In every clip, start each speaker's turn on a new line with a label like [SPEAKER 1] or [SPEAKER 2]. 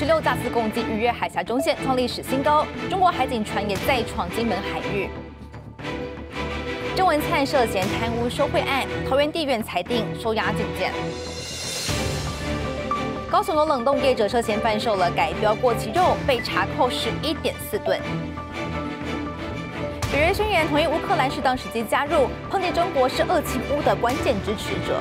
[SPEAKER 1] 56架次攻击逾越海峡中线，创历史新高。中国海警船也再闯金门海域。郑文灿涉嫌贪污受贿案，桃园地院裁定收押禁见。高雄有冷冻业者涉嫌贩售了改标过期肉，被查扣11.4吨。北约宣言同意乌克兰适当时机加入，抨击中国是俄侵乌的关键支持者。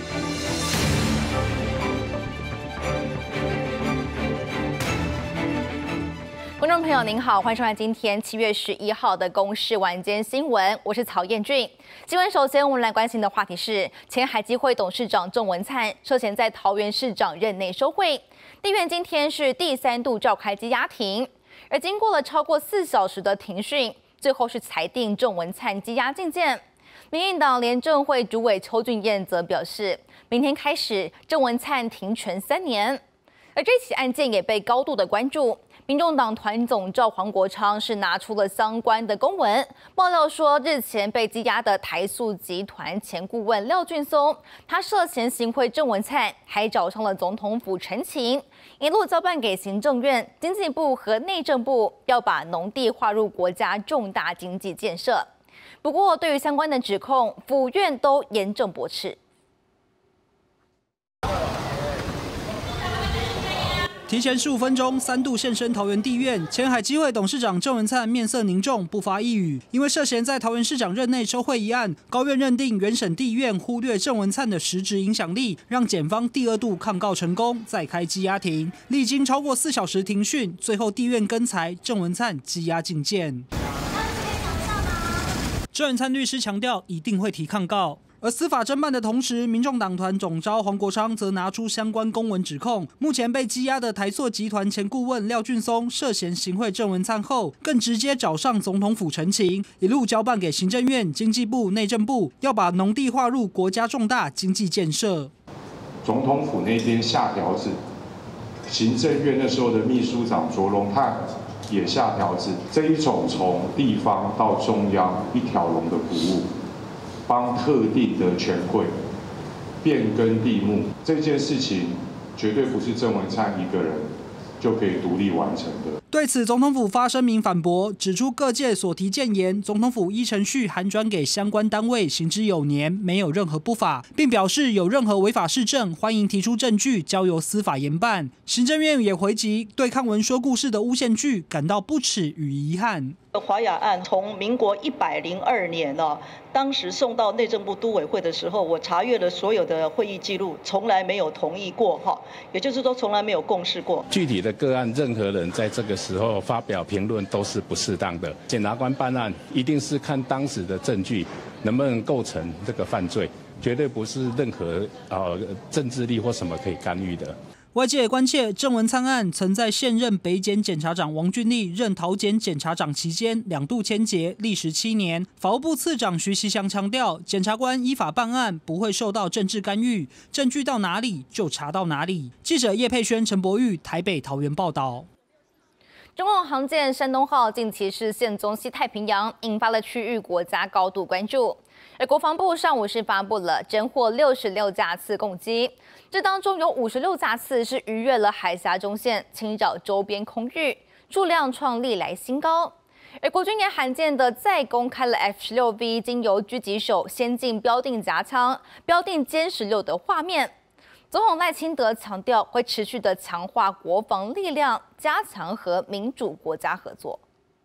[SPEAKER 1] 观众朋友您好，欢迎收看今天7月11号的公视晚间新闻，我是曹彦俊。新闻首先我们来关心的话题是，前海基会董事长郑文灿涉嫌在桃园市长任内收贿，地院今天是第3度召开羁押庭，而经过了超过4小时的庭讯，最后是裁定郑文灿羁押禁见。民进党廉政会主委邱俊彦则表示，明天开始郑文灿停权3年，而这起案件也被高度的关注。民众党团总召黄国昌是拿出了相关的公文，爆料说日前被羁押的台塑集团前顾问廖俊松，他涉嫌行贿郑文灿，还找上了总统府陈情，一路交办给行政院、经济部和内政部，要把农地划入国家重大经济建设。不过，对于相关的指控，府院都严正驳斥。
[SPEAKER 2] 提前15分钟，3度现身桃园地院，前海基会董事长郑文灿面色凝重，不发一语。因为涉嫌在桃园市长任内收贿一案，高院认定原审地院忽略郑文灿的实质影响力，让检方第2度抗告成功，再开羁押庭。历经超过4小时庭讯，最后地院更裁郑文灿羁押禁见。郑文灿律师强调，一定会提抗告。而司法侦办的同时，民众党团总召黄国昌则拿出相关公文指控，目前被羁押的台塑集团前顾问廖俊松涉嫌行贿郑文灿后，更直接找上总统府陈情，一路交办给行政院、经济部、内政部，要把农地划入国家重大经济建设。
[SPEAKER 3] 总统府那边下条子，行政院那时候的秘书长卓荣泰也下条子，这一种从地方到中央一条龙的服务。帮特定的权贵变更地目这件事情，绝对不是郑文灿一个人就可以独立完成的。
[SPEAKER 2] 对此，总统府发声明反驳，指出各界所提谏言，总统府依程序函转给相关单位，行之有年，没有任何不法，并表示有任何违法事证，欢迎提出证据，交由司法研办。行政院也回击对抗文说故事的诬陷剧感到不耻与遗憾。
[SPEAKER 4] 华雅案从民国102年当时送到内政部都委会的时候，我查阅了所有的会议记录，从来没有同意过也就是说从来没有共识过。
[SPEAKER 5] 具体的个案，任何人在这个时候发表评论都是不适当的。检察官办案一定是看当时的证据能不能构成这个犯罪，绝对不是任何政治力或什么可以干预的。
[SPEAKER 2] 外界也关切郑文灿案曾在现任北检检察长王俊立任桃检检察长期间2度签结，历时7年。法务部次长徐锡祥强调，检察官依法办案，不会受到政治干预，证据到哪里就查到哪里。记者叶佩轩、陈柏玉台北桃园报道。
[SPEAKER 1] 中共航舰山东号近期是现踪西太平洋，引发了区域国家高度关注。而国防部上午是发布了侦获66架次攻击，这当中有56架次是逾越了海峡中线，侵扰周边空域，数量创历来新高。而国军也罕见的再公开了 F-16V 经由狙击手先进标定夹枪、标定歼16的画面。总统赖清德强调，会持续的强化国防力量，加强和民主国家合作。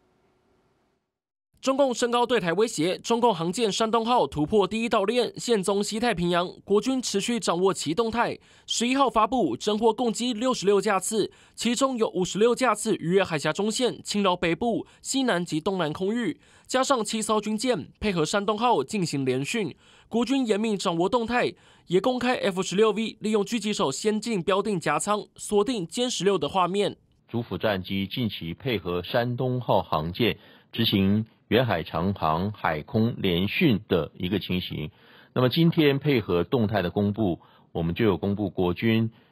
[SPEAKER 6] 中共升高对台威胁，中共航舰山东号突破第1岛链，现踪西太平洋，国军持续掌握其动态。11号发布侦获共击66架次，其中有56架次逾越海峡中线，侵扰北部、西南及东南空域，加上7艘军舰配合山东号进行联训，国军严密掌握动态，也公开 F-16V 利用狙击手先进标定夹舱锁定歼16的画面。
[SPEAKER 7] 主辅战机近期配合山东号航舰执行远海长航海空联训的一个情形。那么今天配合动态的公布，我们就有公布国军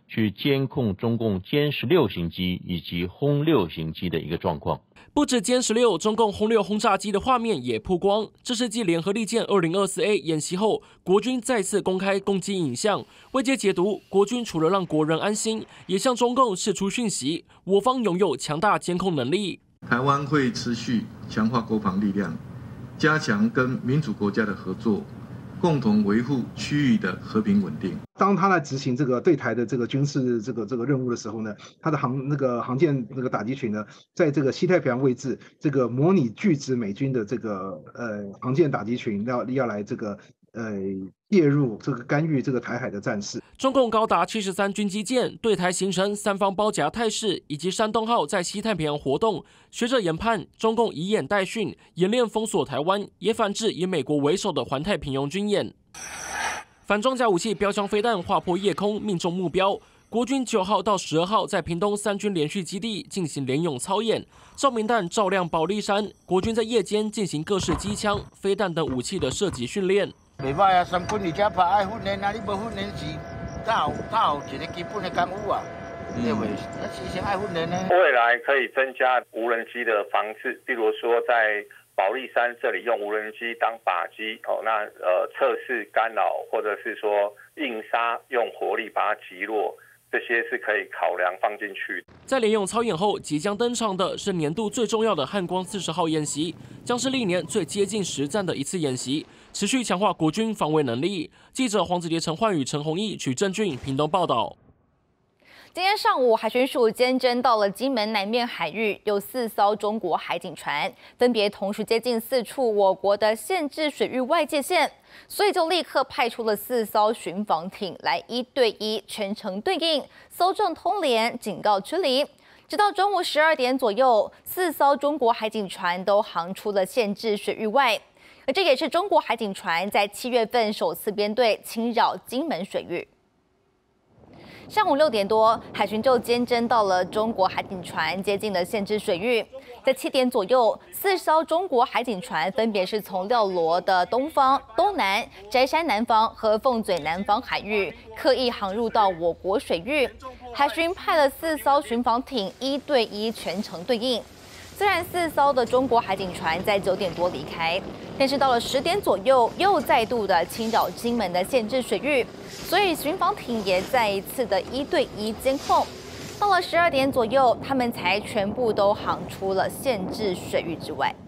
[SPEAKER 7] 去监控中共歼16型机以及轰6型机的一个状况。
[SPEAKER 6] 不止歼16，中共轰6轰炸机的画面也曝光。这是继联合利剑2024A 演习后，国军再次公开攻击影像。外界解读，国军除了让国人安心，也向中共释出讯息：我方拥有强大监控能力。
[SPEAKER 8] 台湾会持续强化国防力量，加强跟民主国家的合作，共同维护区域的和平稳定。
[SPEAKER 9] 当他来执行这个对台的这个军事这个任务的时候呢，他的航舰打击群呢，在这个西太平洋位置，这个模拟拒止美军的这个航舰打击群要来这个介入这个干预这个台海的战事。
[SPEAKER 6] 中共高达73军机舰对台形成三方包夹态势，以及山东号在西太平洋活动。学者研判，中共以演代训，演练封锁台湾，也反制以美国为首的环太平洋军演。反装甲武器标枪飞弹划破夜空，命中目标。国军9号到12号在屏东3军连续基地进行联勇操演，照明弹照亮保利山。国军在夜间进行各式机枪、飞弹等武器的射击训练。
[SPEAKER 10] 袂歹啊，三军而且拍爱训练啊，你无训练是哪有一个基本的功夫啊？对不对？那事先爱训练呢。
[SPEAKER 11] 未来可以增加无人机的防治，比如说在保利山这里用无人机当靶机，那测试干扰或者是说硬杀用火力把它击落，这些是可以考量放进去。
[SPEAKER 6] 在联勇操演后，即将登场的是年度最重要的汉光40号演习，将是历年最接近实战的一次演习，持续强化国军防卫能力。记者黄子杰、陈焕宇、陈宏毅、曲正俊屏东报道。
[SPEAKER 1] 今天上午，海巡署监侦到了金门南面海域有4艘中国海警船，分别同时接近4处我国的限制水域外界线，所以就立刻派出了4艘巡防艇来1对1全程对应，搜证通联，警告驱离。直到中午12点左右，4艘中国海警船都航出了限制水域外，而这也是中国海警船在7月份首次编队侵扰金门水域。上午6点多，海巡就监侦到了中国海警船接近了限制水域。在7点左右，4艘中国海警船分别是从廖罗的东方、东南、宅山南方和凤嘴南方海域刻意航入到我国水域。海巡派了4艘巡防艇1对1全程对应。虽然4艘的中国海警船在9点多离开，但是到了10点左右，又再度的侵扰金门的限制水域，所以巡防艇也再一次的1对1监控。到了12点左右，他们才全部都航出了限制水域之外。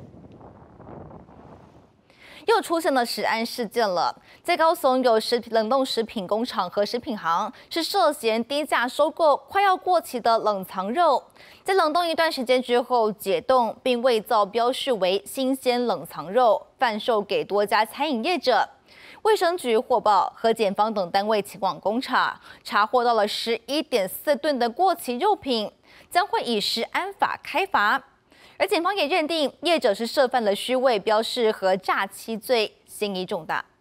[SPEAKER 1] 又出现了食安事件了，在高雄有冷冻食品工厂和食品行是涉嫌低价收购快要过期的冷藏肉，在冷冻一段时间之后解冻，并伪造标示为新鲜冷藏肉，贩售给多家餐饮业者。卫生局获报和检方等单位前往公查，查获到了11.4吨的过期肉品，将会以食安法开罚。而检方也认定业者是涉犯了虚伪标示和诈欺罪，嫌疑重大。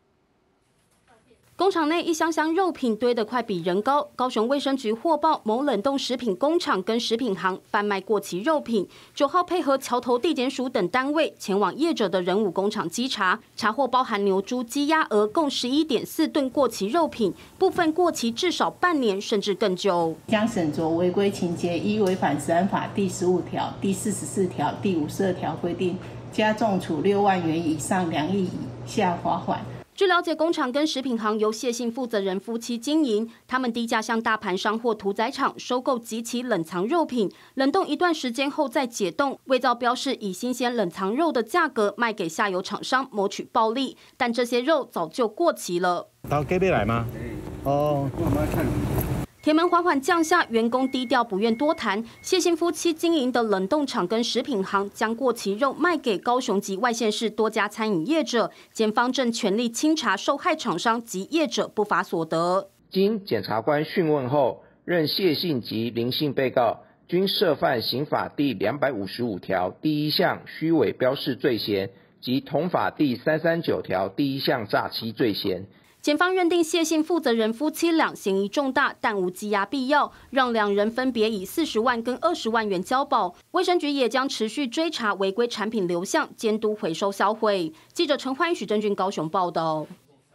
[SPEAKER 12] 工厂内一箱箱肉品堆得快比人高，高雄卫生局获报某冷冻食品工厂跟食品行贩卖过期肉品。9号配合桥头地检署等单位前往业者的仁武工厂稽查，查获包含牛猪鸡鸭鹅共11.4吨过期肉品，部分过期至少半年甚至更久。
[SPEAKER 13] 将审酌违规情节，依违反食安法第15条、第44条、第52条规定，加重处6万元以上2亿以下罚款。
[SPEAKER 12] 据了解，工厂跟食品行由谢姓负责人夫妻经营，他们低价向大盘商或屠宰场收购即期冷藏肉品，冷冻一段时间后再解冻，伪造标示以新鲜冷藏肉的价格卖给下游厂商，谋取暴利。但这些肉早就过期了。
[SPEAKER 14] 到隔壁来吗？哦，我们看。
[SPEAKER 12] 铁门缓缓降下，员工低调不愿多谈。谢姓夫妻经营的冷冻厂跟食品行将过期肉卖给高雄及外县市多家餐饮业者，检方正全力清查受害厂商及业者不法所得。
[SPEAKER 15] 经检察官讯问后，认谢姓及林姓被告均涉犯刑法第255条第1项虚伪标示罪嫌及同法第339条第1项诈欺罪嫌。
[SPEAKER 12] 检方认定谢姓负责人夫妻俩嫌疑重大，但无羁押必要，让两人分别以40万跟20万元交保。卫生局也将持续追查违规产品流向，监督回收销毁。记者陈焕宇、许正俊高雄报道。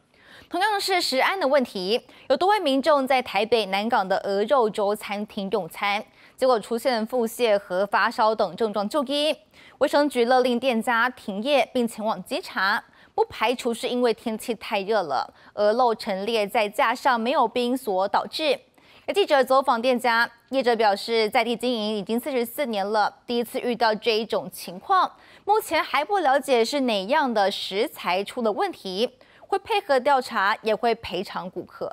[SPEAKER 1] 同样是食安的问题，有多位民众在台北南港的鹅肉粥餐厅用餐，结果出现腹泻和发烧等症状就医。卫生局勒令店家停业，并前往稽查，不排除是因为天气太热了，鹅肉陈列在架上没有冰所导致。有记者走访店家，业者表示，在地经营已经44年了，第一次遇到这一种情况，目前还不了解是哪样的食材出了问题，会配合调查，也会赔偿顾客。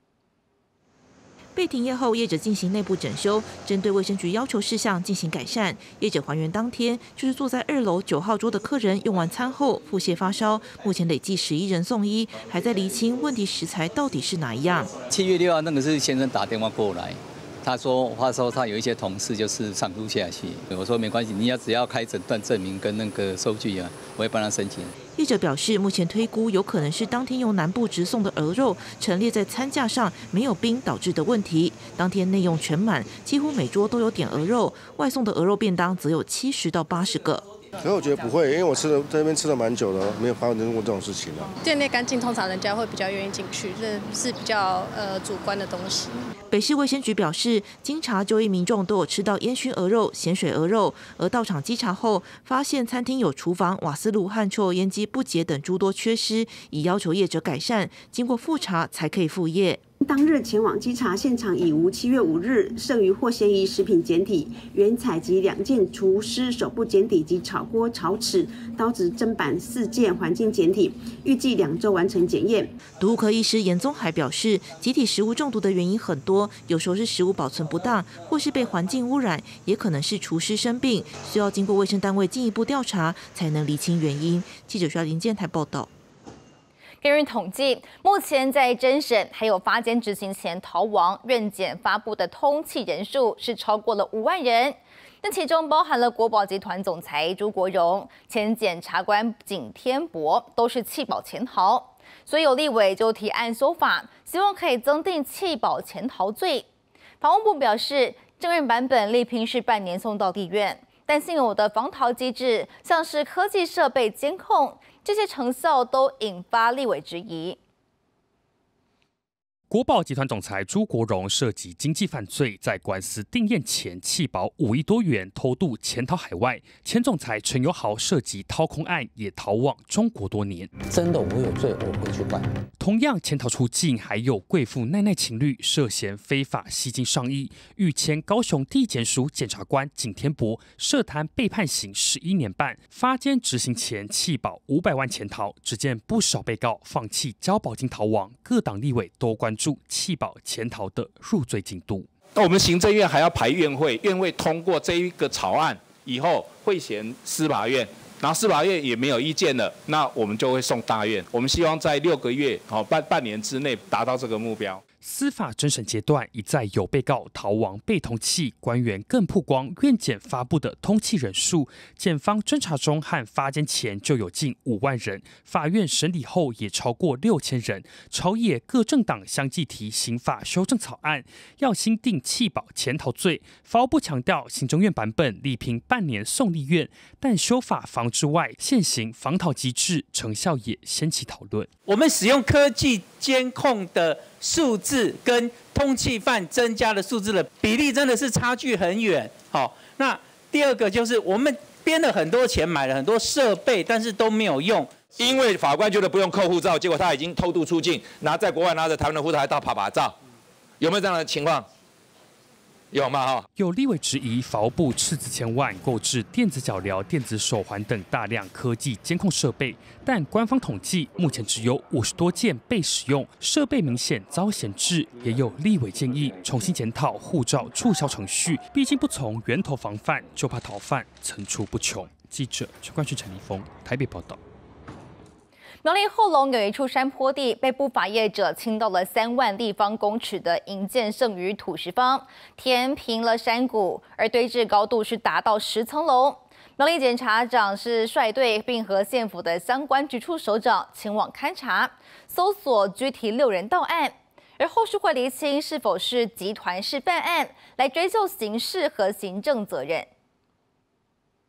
[SPEAKER 16] 被停业后，业者进行内部整修，针对卫生局要求事项进行改善。业者还原当天就是坐在2楼9号桌的客人用完餐后腹泻发烧，目前累计11人送医，还在厘清问题食材到底是哪一样。
[SPEAKER 17] 7月6号那个是先生打电话过来，他说发烧，他有一些同事就是上吐下泻。我说没关系，你只要开诊断证明跟那个收据啊，我会帮他申请。
[SPEAKER 16] 业者表示，目前推估有可能是当天由南部直送的鹅肉陈列在餐架上没有冰导致的问题。当天内用全满，几乎每桌都有点鹅肉，外送的鹅肉便当则有70到80个。
[SPEAKER 18] 可是我觉得不会，因为我在那边吃了蛮久的，没有发生过这种事情啊。
[SPEAKER 19] 店内干净，通常人家会比较愿意进去，这是比较主观的东西。
[SPEAKER 16] 北市卫生局表示，经查就医民众都有吃到烟熏鹅肉、咸水鹅肉，而到场稽查后，发现餐厅有厨房、瓦斯炉和抽油烟机不洁等诸多缺失，已要求业者改善，经过复查才可以复业。
[SPEAKER 20] 当日前往稽查现场，已无7月5日剩余或嫌疑食品检体，原采集2件厨师手部检体及炒锅、炒尺、刀子砧板4件环境检体，预计2周完成检验。
[SPEAKER 16] 毒物科医师严宗海表示，集体食物中毒的原因很多，有时候是食物保存不当，或是被环境污染，也可能是厨师生病，需要经过卫生单位进一步调查，才能厘清原因。记者徐林建台报道。
[SPEAKER 1] 根据统计，目前在侦审还有发监执行前逃亡、院检发布的通缉人数是超过了5万人，那其中包含了国宝集团总裁朱国荣、前检察官景天博，都是弃保潜逃。所以有立委就提案修法，希望可以增订弃保潜逃罪。法务部表示，正院版本力拼是半年送到地院，但现有的防逃机制，像是科技设备监控，这些成效都引发立委质疑。
[SPEAKER 21] 国宝集团总裁朱国荣涉及经济犯罪，在官司定验前弃保5亿多元，偷渡潜逃海外。前总裁陈友豪涉及掏空案，也逃往中国多年。
[SPEAKER 22] 真的我有罪，我会去办。
[SPEAKER 21] 同样潜逃出境，还有贵妇奈奈情侣涉嫌非法吸金上亿，与前高雄地检署检察官景天博涉贪被判刑11年半，发监执行前弃保500万潜逃。只见不少被告放弃交保金逃亡，各党立委都关注弃保潜逃的入罪进度。
[SPEAKER 23] 那我们行政院还要排院会，院会通过这一个草案以后，会衔司法院，然后司法院也没有意见了，那我们就会送大院。我们希望在6个月，半年之内达到这个目标。
[SPEAKER 21] 司法侦审阶段一再有被告逃亡被通缉，官员更曝光院检发布的通缉人数，检方侦查中和发监前就有近5万人，法院审理后也超过6000人。朝野各政党相继提刑法修正草案，要新定弃保潜逃罪。法务部强调，行政院版本力拼半年送立院，但修法防治外，现行防逃机制成效也掀起讨论。
[SPEAKER 24] 我们使用科技监控的数字跟通缉犯增加的数字的比例真的是差距很远。好，那第二个就是我们编了很多钱买了很多设备，但是都没有用，
[SPEAKER 25] 因为法官觉得不用扣护照，结果他已经偷渡出境，在国外拿着台湾的护照还到拍照，有没有这样的情况？有吗？
[SPEAKER 21] 有立委质疑法务部斥资千万购置电子脚镣、电子手环等大量科技监控设备，但官方统计目前只有50多件被使用，设备明显遭闲置。也有立委建议重新检讨护照注销程序，毕竟不从源头防范，就怕逃犯层出不穷。记者陈冠勋、陈立峰台北报道。
[SPEAKER 1] 苗栗后龙有一处山坡地被不法业者倾倒了3万立方公尺的营建剩余土石方，填平了山谷，而堆置高度是达到10层楼。苗栗检察长是率队并和县府的相关局处首长前往勘查，搜索拘提6人到案，而后续会厘清是否是集团式犯案，来追究刑事和行政责任。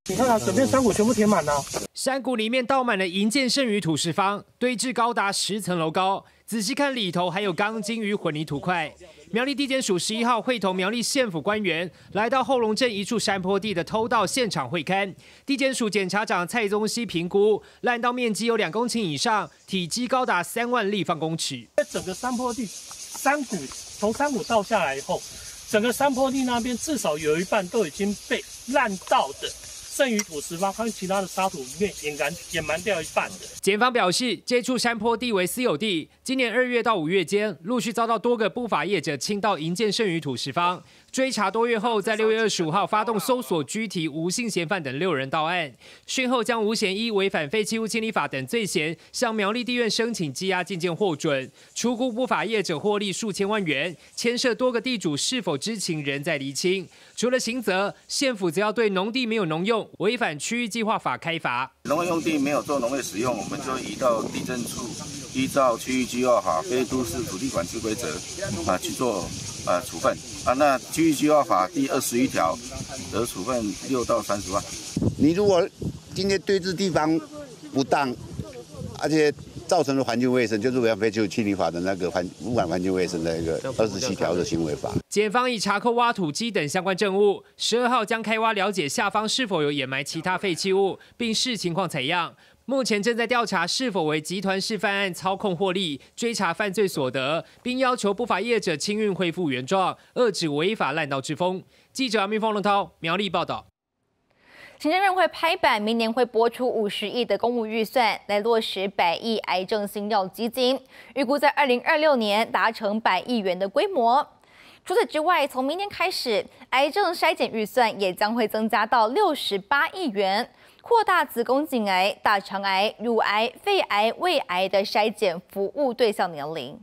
[SPEAKER 2] 你看啊，整片山谷全部填满了。
[SPEAKER 3] 山谷里面倒满了营建剩余土石方，堆至高达10层楼高。仔细看里头还有钢筋与混凝土块。苗栗地检署11号会同苗栗县府官员来到后龙镇一处山坡地的偷盗现场会勘。地检署检察长蔡宗熙评估，烂道面积有2公顷以上，体积高达3万立方公尺。
[SPEAKER 2] 整个山坡地，从山谷倒下来以后，整个山坡地那边至少有一半都已经被烂道的剩余土石方和其他的沙土里面掩埋掉一半的。
[SPEAKER 3] 检方表示，这处山坡地为私有地，今年2月到5月间，陆续遭到多个不法业者倾倒营建剩余土石方。追查多月后，在6月25号发动搜索，拘提无性嫌犯等6人到案。讯后将吴显依违反废弃物清理法等罪嫌，向苗栗地院申请羁押禁见获准。初估不法业者获利数千万元，牵涉多个地主是否知情仍在厘清。除了刑责，县府则要对农地没有农用、违反区域计划法开罚。
[SPEAKER 4] 农业用地没有做农业使用，我们就移到地政处，依照区域计划法、非都市土地管制规则去做处分那区域计划法第21条则处分6到30万。
[SPEAKER 5] 你如果今天堆置地方不当，而且造成了环境卫生，就是违反废弃物清理法的那个污染环境卫生的一个27条的行为法。
[SPEAKER 3] 检方已查扣挖土机等相关证物，12号将开挖了解下方是否有掩埋其他废弃物，并视情况采样。目前正在调查是否为集团式犯案操控获利，追查犯罪所得，并要求不法业者清运恢复原状，遏止违法滥道之风。记者阿明、phong龙涛苗栗报道。
[SPEAKER 1] 行政院会拍板，明年会拨出50亿的公务预算来落实100亿癌症新药基金，预估在2026年达成100亿元的规模。除此之外，从明年开始，癌症筛检预算也将会增加到68亿元，扩大子宫颈癌、大肠癌、乳癌、肺癌、胃癌的筛检服务对象年龄。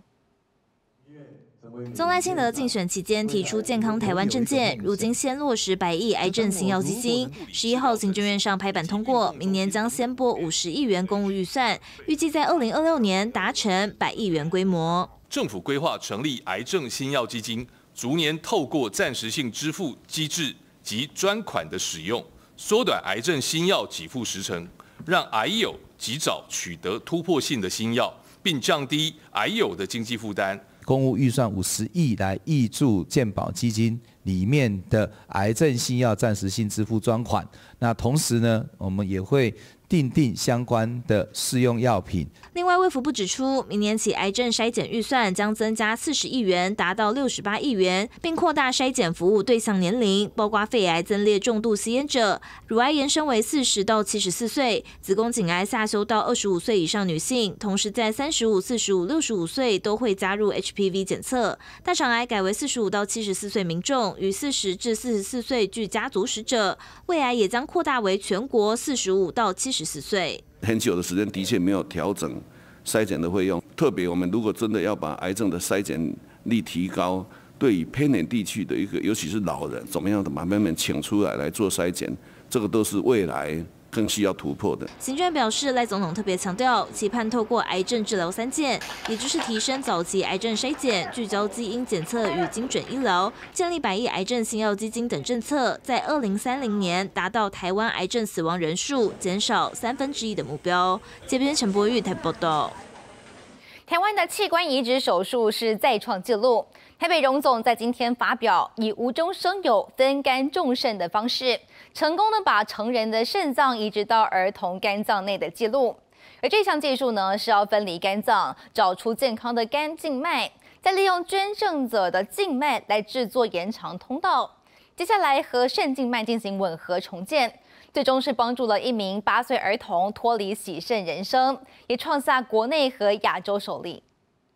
[SPEAKER 7] 宗赖清德竞选期间提出健康台湾政见，如今先落实100亿癌症新药基金。11号行政院上拍板通过，明年将先拨50亿元公务预算，预计在2026年达成100亿元规模。
[SPEAKER 26] 政府规划成立癌症新药基金，逐年透过暂时性支付机制及专款的使用，缩短癌症新药给付时程，让癌友及早取得突破性的新药，并降低癌友的经济负担。
[SPEAKER 27] 公务预算50亿来挹注健保基金里面的癌症新药暂时性支付专款。那同时呢，我们也会订定相关的适用药品。
[SPEAKER 7] 另外，卫福部指出，明年起癌症筛检预算将增加40亿元，达到68亿元，并扩大筛检服务对象年龄，包括肺癌增列重度吸烟者，乳癌延伸为40到74岁，子宫颈癌下修到25岁以上女性，同时在35、45、65岁都会加入 HPV 检测。大肠癌改为45到74岁民众与40至44岁具家族史者，胃癌也将扩大为全国45到74岁。
[SPEAKER 4] 很久的时间的确没有调整筛检的费用，特别我们如果真的要把癌症的筛检率提高，对于偏远地区的一个，尤其是老人，怎么样的把他们请出来做筛检，这个都是未来更需要突破的。
[SPEAKER 7] 行政院表示，赖总统特别强调，期盼透过癌症治疗3件，也就是提升早期癌症筛检、聚焦基因检测与精准医疗，建立100亿癌症新药基金等政策，在2030年达到台湾癌症死亡人数减少1/3的目标。这边陈柏玉台报道。
[SPEAKER 1] 台湾的器官移植手术是再创纪录。台北荣总在今天发表以无中生有、分肝重肾的方式，成功的把成人的肾脏移植到儿童肝脏内的记录。而这项技术呢，是要分离肝脏，找出健康的肝静脉，再利用捐赠者的静脉来制作延长通道，接下来和肾静脉进行吻合重建。最终是帮助了1名8岁儿童脱离洗肾人生，也创下国内和亚洲首例。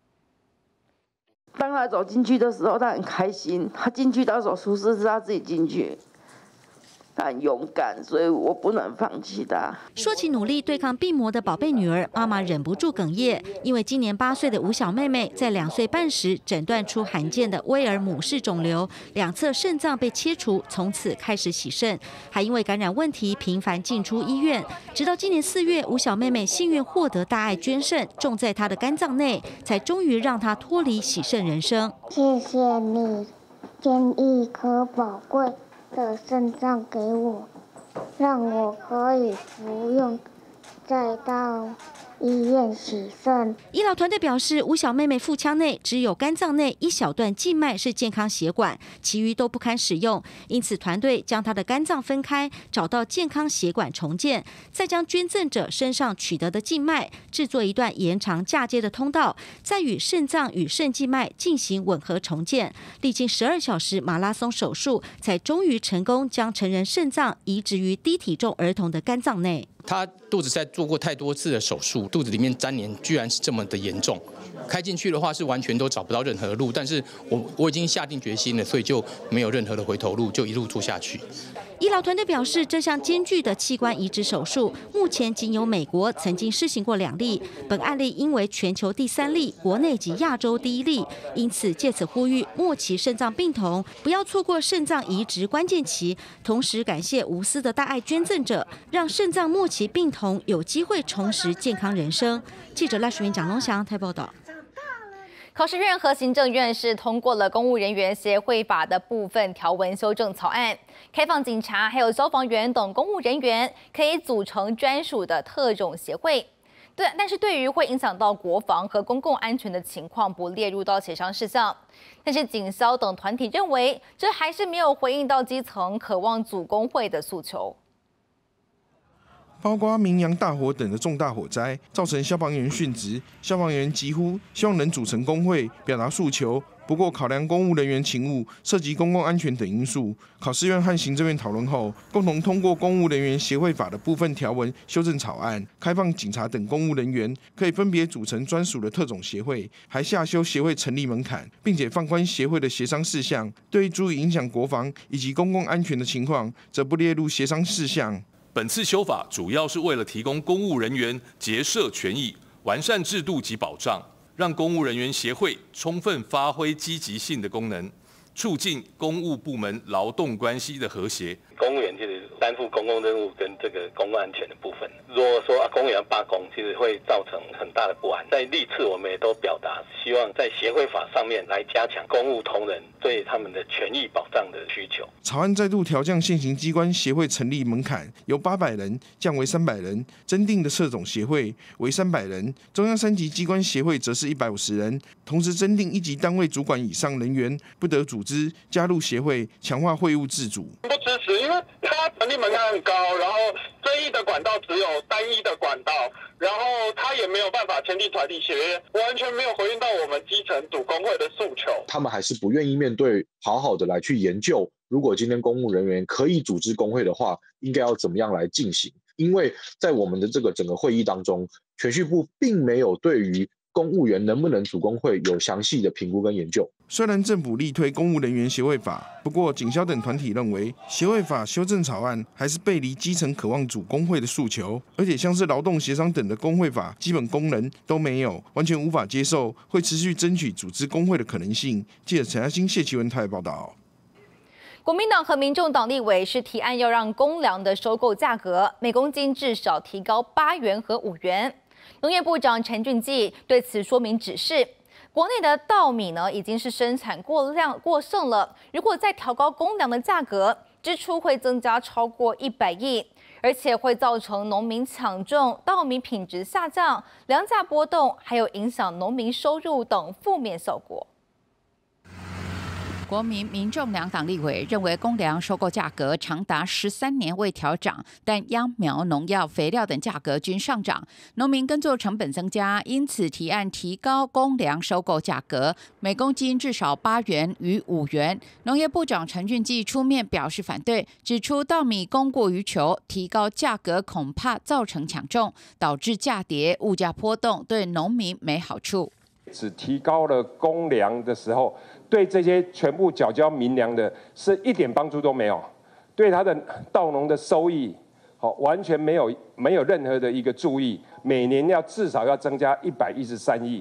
[SPEAKER 28] 当他走进去的时候，他很开心。他进去到手术室是他自己进去，他很勇敢，所以我不能放弃他。
[SPEAKER 29] 说起努力对抗病魔的宝贝女儿，妈妈忍不住哽咽，因为今年8岁的吴小妹妹在2岁半时诊断出罕见的威尔姆氏肿瘤，2侧肾脏被切除，从此开始洗肾，还因为感染问题频繁进出医院。直到今年4月，吴小妹妹幸运获得大爱捐肾，种在她的肝脏内，才终于让她脱离洗肾人生。
[SPEAKER 30] 谢谢你捐1颗宝贵的肾脏给我，
[SPEAKER 6] 让我可以不用再到医院洗肾。
[SPEAKER 29] 医疗团队表示，吴小妹妹腹腔内只有肝脏内一小段静脉是健康血管，其余都不堪使用，因此团队将她的肝脏分开，找到健康血管重建，再将捐赠者身上取得的静脉制作一段延长嫁接的通道，再与肾脏与肾静脉进行吻合重建，历经12小时马拉松手术，才终于成功将成人肾脏移植于低体重儿童的肝脏内。
[SPEAKER 8] 他肚子在做过太多次的手术，肚子里面粘连居然是这么的严重，开进去的话是完全都找不到任何路，但是我已经下定决心了，所以就没有任何的回头路，就一路做下去。
[SPEAKER 29] 医疗团队表示，这项艰巨的器官移植手术，目前仅有美国曾经施行过2例，本案例因为全球第3例，国内及亚洲第1例，因此借此呼吁末期肾脏病童不要错过肾脏移植关键期，同时感谢无私的大爱捐赠者，让肾脏末期病童有机会重拾健康人生。记者赖淑明、蒋龙祥台报道。
[SPEAKER 1] 考试院和行政院是通过了公务人员协会法的部分条文修正草案，开放警察还有消防员等公务人员可以组成专属的特种协会。但是对于会影响到国防和公共安全的情况，不列入到协商事项。但是警消等团体认为，这还是没有回应到基层渴望组工会的诉求。
[SPEAKER 9] 包括明阳大火等的重大火灾，造成消防员殉职，消防员疾呼希望能组成工会，表达诉求。不过，考量公务人员勤务涉及公共安全等因素，考试院和行政院讨论后，共同通过公务人员协会法的部分条文修正草案，开放警察等公务人员可以分别组成专属的特种协会，还下修协会成立门槛，并且放宽协会的协商事项。对于足以影响国防以及公共安全的情况，则不列入协商事项。
[SPEAKER 26] 本次修法主要是为了提供公务人员结社权益，完善制度及保障，让公务人员协会充分发挥积极性的功能，促进公务部门劳动关系的和谐。
[SPEAKER 10] 公务员其实担负公共任务跟这个公共安全的部分。如果说公务员罢工，其实会造成很大的不安。在历次我们也都表达，希望在协会法上面来加强公务同仁对他们的权益保障的需求。
[SPEAKER 9] 草案再度调降现行机关协会成立门槛，由800人降为300人，增订的特种协会为300人，中央3级机关协会则是150人，同时增订1级单位主管以上人员不得组织加入协会，强化会务自主。
[SPEAKER 11] 不支持，因为它成立门槛很高，然后争议的管道只有单一的管道，然后它也没有办法签订团体协约，完全没有回应到我们基层组工会的诉求。
[SPEAKER 12] 他们还是不愿意面对，好好的来去研究，如果今天公务人员可以组织工会的话，应该要怎么样来进行？因为在我们的这个整个会议当中，铨叙部并没有对于公务员能不能组工会有详细的评估跟研究。
[SPEAKER 9] 虽然政府力推公务人员协会法，不过警消等团体认为，协会法修正草案还是背离基层渴望组工会的诉求，而且像是劳动协商等的工会法基本功能都没有，完全无法接受，会持续争取组织工会的可能性。记者陈嘉欣、谢奇文台报道。
[SPEAKER 1] 国民党和民众党立委是提案要让公粮的收购价格每公斤至少提高8元和5元。农业部长陈俊基对此说明指示，国内的稻米呢已经是生产过剩了，如果再调高公粮的价格，支出会增加超过100亿，而且会造成农民抢种、稻米品质下降、粮价波动，还有影响农民收入等负面效果。
[SPEAKER 13] 国民民众两党立委认为，公粮收购价格长达13年未调涨，但秧苗、农药、肥料等价格均上涨，农民耕作成本增加，因此提案提高公粮收购价格，每公斤至少8元与5元。农业部长陈俊基出面表示反对，指出稻米供过于求，提高价格恐怕造成抢种，导致价跌、物价波动，对农民没好处。
[SPEAKER 14] 只提高了公粮的时候，对这些全部缴交民粮的是一点帮助都没有，对他的稻农的收益，完全没有任何的一个注意，每年至少要增加113亿。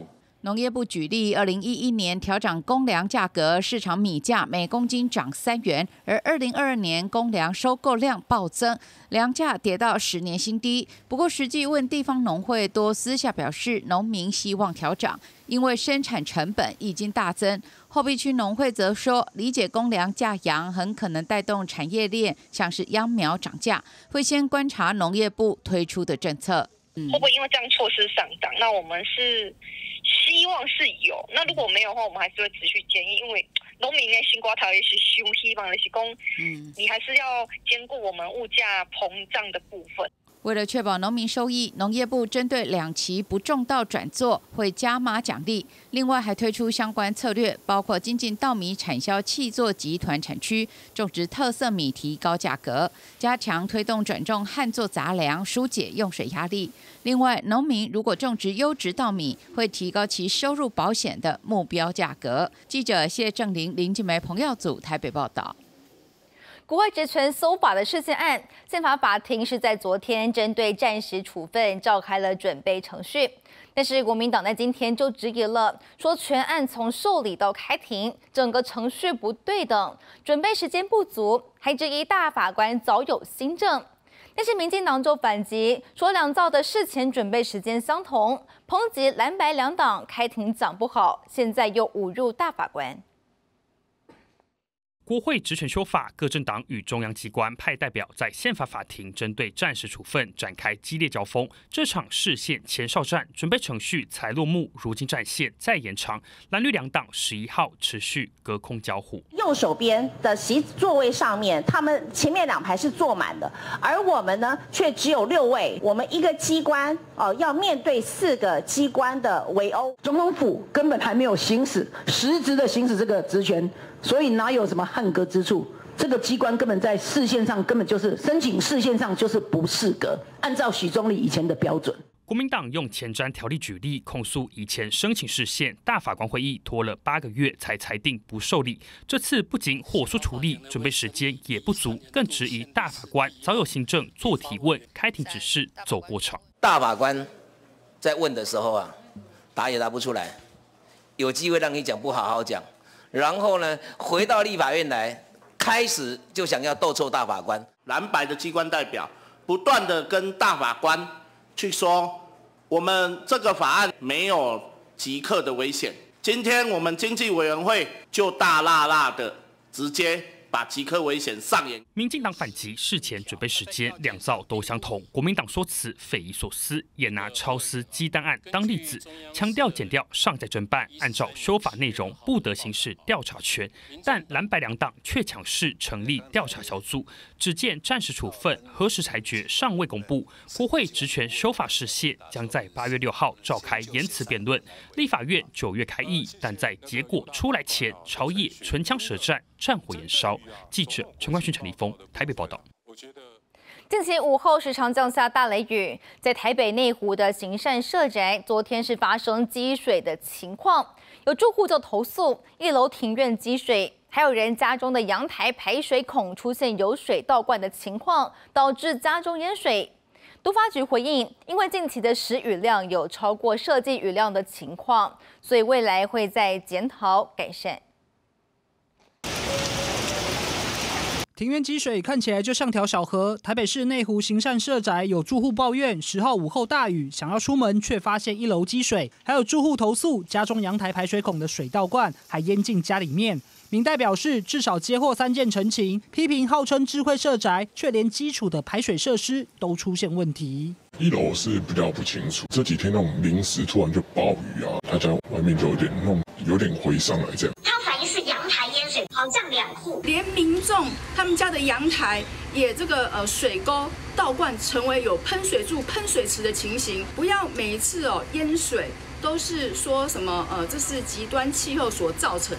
[SPEAKER 13] 农业部举例，2011年调涨公粮价格，市场米价每公斤涨3元，而2022年公粮收购量暴增，粮价跌到10年新低。不过实际问地方农会，多私下表示，农民希望调涨，因为生产成本已经大增。后壁区农会则说，理解公粮价扬很可能带动产业链，像是秧苗涨价，会先观察农业部推出的政策。
[SPEAKER 15] 会不会因为这样措施上涨？那我们是希望是有，那如果没有的话，我们还是会持续建议，因为农民的辛苦头也是希望的是讲，你还是要兼顾我们物价膨胀的部分。
[SPEAKER 13] 为了确保农民收益，农业部针对2期不种稻转作会加码奖励，另外还推出相关策略，包括精进稻米产销契作集团产区，种植特色米提高价格，加强推动转种旱作杂粮，疏解用水压力。另外，农民如果种植优质稻米，会提高其收入保险的目标价格。记者谢正霖、林静梅、彭耀祖台北报道。
[SPEAKER 1] 国会职权搜法的事件案，宪法法庭是在昨天针对暂时处分召开了准备程序，但是国民党在今天就质疑了，说全案从受理到开庭，整个程序不对等，准备时间不足，还质疑大法官早有新政。但是民进党就反击，说两造的事前准备时间相同，抨击蓝白两党开庭讲不好，现在又侮辱大法官。
[SPEAKER 21] 国会职权修法，各政党与中央机关派代表在宪法法庭针对暂时处分展开激烈交锋。这场释宪前哨战准备程序才落幕，如今战线再延长，蓝绿两党11号持续隔空交互。
[SPEAKER 16] 右手边的席座位上面，他们前面2排是坐满的，而我们呢却只有6位。我们一个机关要面对4个机关的围殴，
[SPEAKER 17] 总统府根本还没有行使实质的行使这个职权。所以哪有什么汉格之处？这个机关根本在释宪上根本就是申请释宪上就是不适格，按照许宗力以前的标准。
[SPEAKER 21] 国民党用前瞻条例举例，控诉以前申请释宪，大法官会议拖了8个月才裁定不受理。这次不仅火速处理，准备时间也不足，更质疑大法官早有行政做提问，开庭指示走过场。
[SPEAKER 18] 大法官在问的时候答也答不出来，有机会让你讲不好好讲。然后呢，回到立法院来，开始就想要斗臭大法官。
[SPEAKER 19] 蓝白的机关代表不断的跟大法官去说，我们这个法案没有即刻的危险。今天我们经济委员会就大辣辣的直接把即刻危险上演。
[SPEAKER 21] 民进党反击事前准备时间两造都相同，国民党说辞匪夷所思，也拿超私鸡蛋案当例子，强调检调尚在侦办，按照修法内容不得行使调查权，但蓝白两党却强势成立调查小组，只见暂时处分何时裁决尚未公布。国会职权修法释宪将在8月6号召开言辞辩论，立法院9月开议，但在结果出来前，朝野唇枪舌战，战火延烧。记者陈冠勋、陈立峰台北报道。
[SPEAKER 1] 近期午后时常降下大雷雨，在台北内湖的行善社宅，昨天是发生积水的情况，有住户就投诉1楼庭院积水，还有人家中的阳台排水孔出现有水倒灌的情况，导致家中淹水。都发局回应，因为近期的时雨量有超过设计雨量的情况，所以未来会再检讨改善。
[SPEAKER 20] 庭院积水看起来就像条小河。台北市内湖行善社宅有住户抱怨，10号午后大雨，想要出门却发现1楼积水，还有住户投诉家中阳台排水孔的水倒灌，还淹进家里面。民代表示，至少接获3件陈情，批评号称智慧社宅，却连基础的排水设施都出现问题。
[SPEAKER 22] 1楼是比较不清楚，这几天那种临时突然就暴雨大家外面就有点回上来这样。
[SPEAKER 23] 他反映是阳台淹水，好像2户，
[SPEAKER 24] 连民众他们家的阳台也水沟倒灌，成为有喷水柱、喷水池的情形。不要每一次淹水都是说什么这是极端气候所造成的。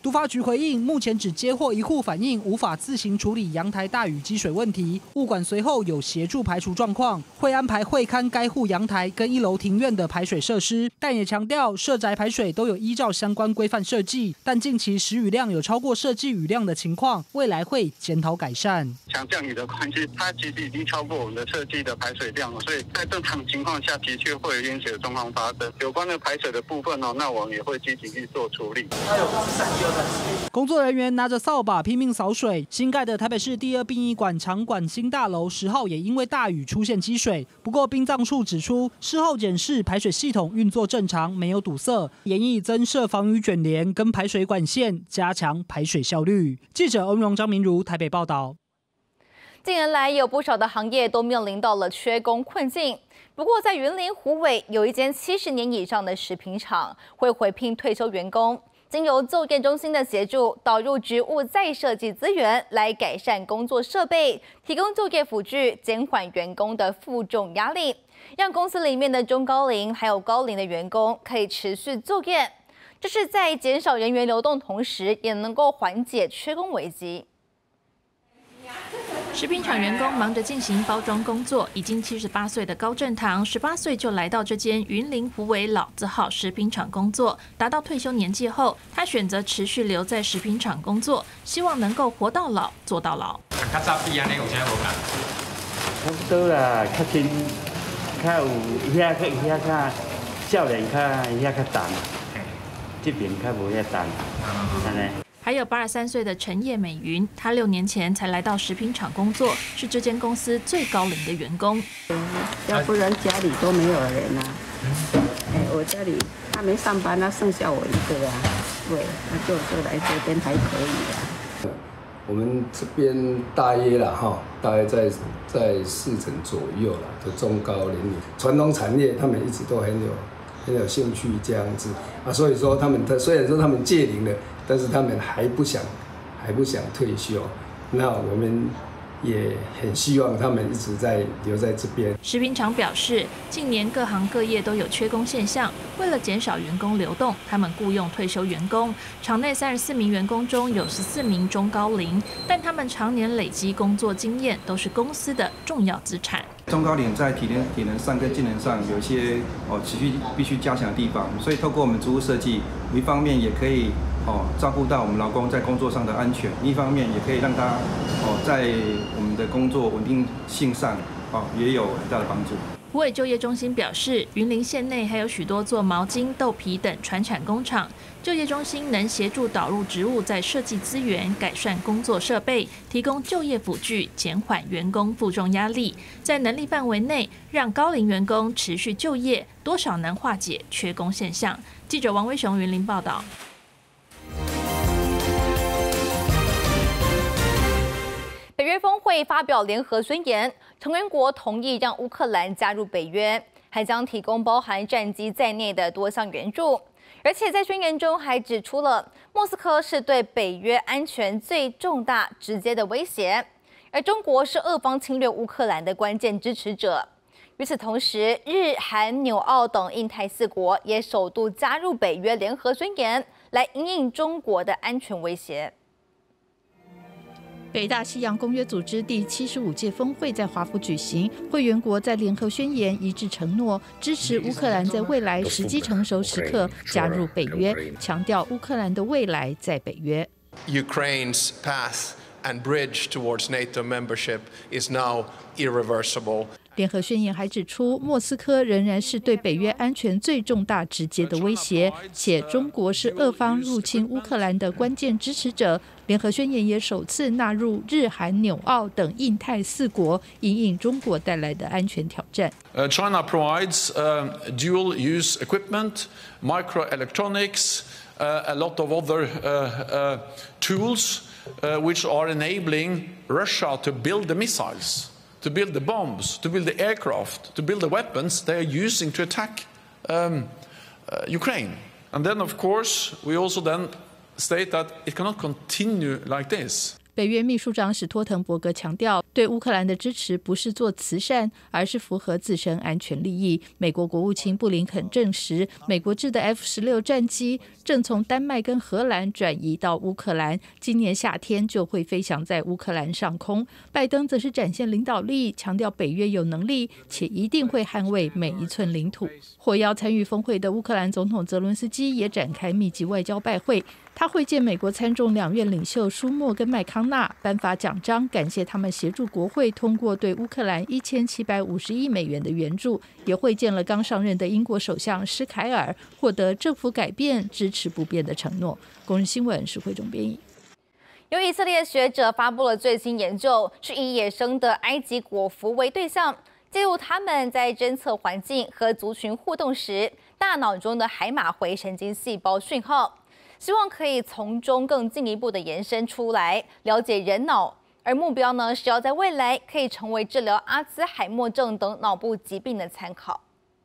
[SPEAKER 20] 都发局回应，目前只接获1户反映无法自行处理阳台大雨积水问题，物管随后有协助排除状况，会安排会勘该户阳台跟1楼庭院的排水设施，但也强调社宅排水都有依照相关规范设计，但近期时雨量有超过设计雨量的情况，未来会检讨改善。
[SPEAKER 11] 强降雨的关系，它其实已经超过我们的设计的排水量了，所以在正常情况下的确会有淹水的状况发生。有关的排水的部分那我们也会积极去做处理。
[SPEAKER 20] 工作人员拿着扫把拼命扫水。新盖的台北市第2殡仪馆场馆新大楼10号也因为大雨出现积水，不过殡葬处指出，事后检视排水系统运作正常，没有堵塞，研议增设防雨卷帘跟排水管线，加强排水效率。记者欧荣、张明如台北报道。
[SPEAKER 1] 近年来，有不少的行业都面临到了缺工困境。不过，在云林虎尾有一间70年以上的食品厂，会回聘退休员工，经由就业中心的协助，导入职务再设计资源，来改善工作设备，提供就业辅具，减缓员工的负重压力，让公司里面的中高龄还有高龄的员工可以持续就业。这是在减少人员流动同时，也能够缓解缺工危机。
[SPEAKER 2] 食品厂员工忙着进行包装工作，已经78岁的高正堂，18岁就来到这间云林虎尾老字号食品厂工作。达到退休年纪后，他选择持续留在食品厂工作，希望能够活到老，做到老。
[SPEAKER 3] 较早比安尼有啥无同？
[SPEAKER 4] 差不多啦，较轻，较有遐较少年遐较重，这边较无遐重，安尼。
[SPEAKER 2] 还有83岁的陈叶美云，她6年前才来到食品厂工作，是这间公司最高龄的员工。
[SPEAKER 5] 要不然家里都没有人啊。我家里他没上班，那剩下我一个啊。对，那就来这边还可以啊。
[SPEAKER 6] 我们这边大约啦大概在40成左右啦，就中高龄龄。传统产业他们一直都很有兴趣这样子啊，所以说虽然说他们届龄了。但是他们还不想退休，那我们也很希望他们一直留在这边。
[SPEAKER 2] 食品厂表示，近年各行各业都有缺工现象，为了减少员工流动，他们雇用退休员工。厂内34名员工中有14名中高龄，但他们常年累积工作经验，都是公司的重要资产。
[SPEAKER 7] 中高龄在体能上跟技能上有一些必须加强的地方，所以透过我们职务设计，一方面也可以照顾到我们劳工在工作上的安全，另一方面也可以让他在我们的工作稳定性上也有很大的帮助。
[SPEAKER 2] 虎尾就业中心表示，云林县内还有许多做毛巾、豆皮等传产工厂，就业中心能协助导入职务再设计资源，改善工作设备，提供就业辅具，减缓员工负重压力，在能力范围内让高龄员工持续就业，多少能化解缺工现象。记者王威雄云林报道。
[SPEAKER 1] 北约峰会发表联合宣言，成员国同意让乌克兰加入北约，还将提供包含战机在内的多项援助。而且在宣言中还指出了莫斯科是对北约安全最重大直接的威胁，而中国是俄方侵略乌克兰的关键支持者。与此同时，日韩纽澳等印太4国也首度加入北约联合宣言，来因应中国的安全威胁。
[SPEAKER 29] 北大西洋公约组织第75届峰会在华府举行，会员国在联合宣言一致承诺支持乌克兰在未来时机成熟时刻加入北约，强调乌克兰的未来在北约。
[SPEAKER 25] Ukraine's path and bridge towards NATO membership is now irreversible.
[SPEAKER 29] 联合宣言还指出，莫斯科仍然是对北约安全最重大直接的威胁，且中国是俄方入侵乌克兰的关键支持者。联合宣言也首次纳入日韩纽澳等印太4国，因应中国带来的安全挑战。
[SPEAKER 22] China provides dual-use equipment, microelectronics, a lot of other tools, which are enabling Russia to build the missiles, to build the bombs, to build the aircraft, to build the weapons they are using to attack Ukraine. And then, of course, we also then state that it cannot continue like this.
[SPEAKER 2] 北约秘书长史托滕伯格强调，对乌克兰的支持不是做慈善，而是符合自身安全利益。美国国务卿布林肯证实，美国制的 F-16战机正从丹麦跟荷兰转移到乌克兰，今年夏天就会飞翔在乌克兰上空。拜登则是展现领导力，强调北约有能力且一定会捍卫每一寸领土。获邀参与峰会的乌克兰总统泽伦斯基也展开密集外交拜会，他会见美国参众两院领袖舒默跟麦康纳，颁发奖章，感谢他们协助国会通过对乌克兰1750亿美元的援助，也会见了刚上任的英国首相施凯尔，获得政府改变、支持不变的承诺。公视新闻石慧中编译。
[SPEAKER 1] 由以色列学者发布了最新研究，是以野生的埃及果蝠为对象，记录他们在侦测环境和族群互动时，大脑中的海马回神经细胞讯号，希望可以从中更进一步的延伸出来，了解人脑。而目标呢，是要在未来可以成为治疗阿兹海默症等脑部疾病的参考。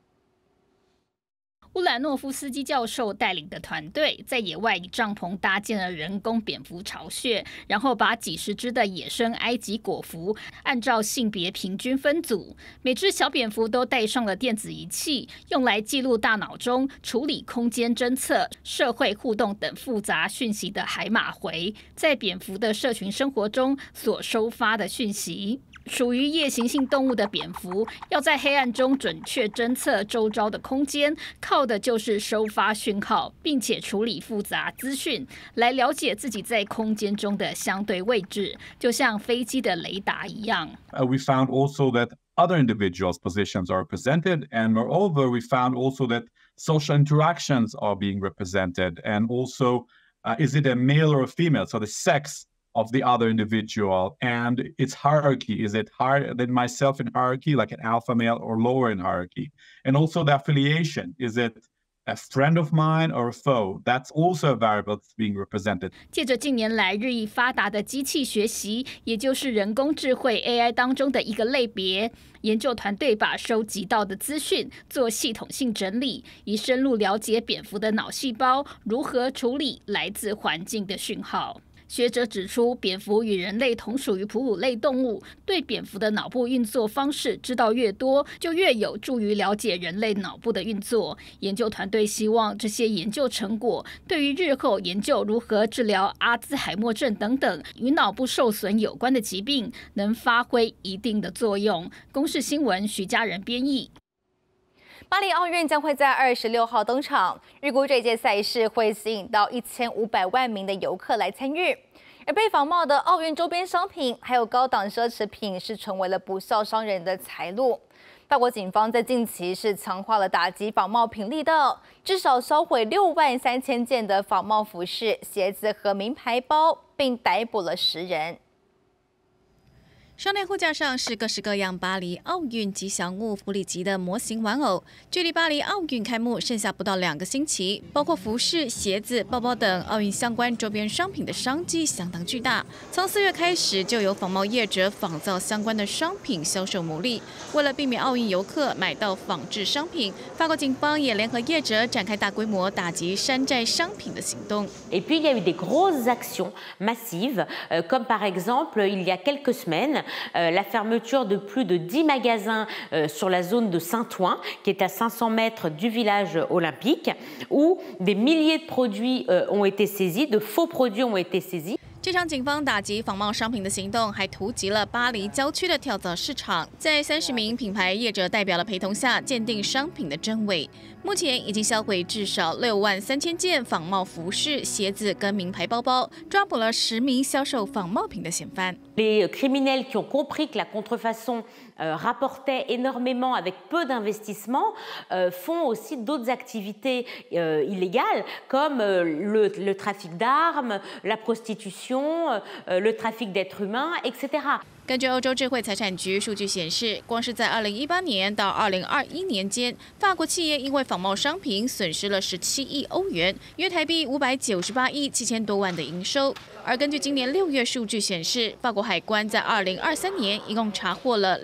[SPEAKER 8] 乌兰诺夫斯基教授带领的团队在野外以帐篷搭建了人工蝙蝠巢穴，然后把几十只的野生埃及果蝠按照性别平均分组，每只小蝙蝠都带上了电子仪器，用来记录大脑中处理空间侦测、社会互动等复杂讯息的海马回在蝙蝠的社群生活中所收发的讯息。属于夜行性动物的蝙蝠，要在黑暗中准确侦测周遭的空间，靠的就是收发讯号，并且处理复杂资讯，来了解自己在空间中的相对位置，就像飞机的雷达一样。
[SPEAKER 9] We found also that other individuals' positions are represented, and moreover, we found also that social interactions are being represented, and also is it a male or a female? So the sex of the other individual and its hierarchy. Is it higher than myself in hierarchy, like an alpha male, or lower in hierarchy? And also the affiliation. Is it a friend of mine or a foe? That's also a variable that's being represented.
[SPEAKER 8] 借着近年来日益发达的机器学习，也就是人工智慧 AI 当中的一个类别，研究团队把收集到的资讯做系统性整理，以深入了解蝙蝠的脑细胞如何处理来自环境的讯号。学者指出，蝙蝠与人类同属于哺乳类动物，对蝙蝠的脑部运作方式知道越多，就越有助于了解人类脑部的运作。研究团队希望这些研究成果对于日后研究如何治疗阿兹海默症等等与脑部受损有关的疾病，能发挥一定的作用。公视新闻徐嘉仁编译。
[SPEAKER 1] 巴黎奥运将会在26号登场，预估这届赛事会吸引到1500万名的游客来参与。而被仿冒的奥运周边商品，还有高档奢侈品，是成为了不肖商人的财路。法国警方在近期是强化了打击仿冒品力道，至少销毁63000件的仿冒服饰、鞋子和名牌包，并逮捕了10人。
[SPEAKER 29] 商店货架上是各式各样巴黎奥运吉祥物弗里吉的模型玩偶。距离巴黎奥运开幕剩下不到2个星期，包括服饰、鞋子、包包等奥运相关周边商品的商机相当巨大。从4月开始，就有仿冒业者仿造相关的商品销售牟利。为了避免奥运游客买到仿制商品，法国警方也联合业者展开大规模打击山寨商品的行动。
[SPEAKER 10] Et puis il y a eu des grosses actions massives, comme par exemple il y a quelques semaines. La fermeture de plus de 10 magasins sur la zone de Saint-Ouen, qui est à 500 mètres du village olympique, où des milliers de produits ont été saisis, de faux produits ont été saisis.
[SPEAKER 29] 这场警方打击仿冒商品的行动还突击了巴黎郊区的跳蚤市场，在30名品牌业者代表的陪同下，鉴定商品的真伪。目前已经销毁至少63000件仿冒服饰、鞋子跟名牌包包，抓捕了10名销售仿冒品的嫌犯。
[SPEAKER 10] Les criminels qui ont compris que la contrefaçon rapportait énormément avec peu d'investissement font aussi d'autres activités illégales comme le trafic d'armes, la prostitution, le trafic d'êtres humains, etc.
[SPEAKER 29] 根据欧洲智慧财产局数据显示，光是在2018年到2021年间，法国企业因为仿冒商品损失了17亿欧元，约台币598亿7000多万的营收。而根据今年6月数据显示，法国海关在2023年一共查获了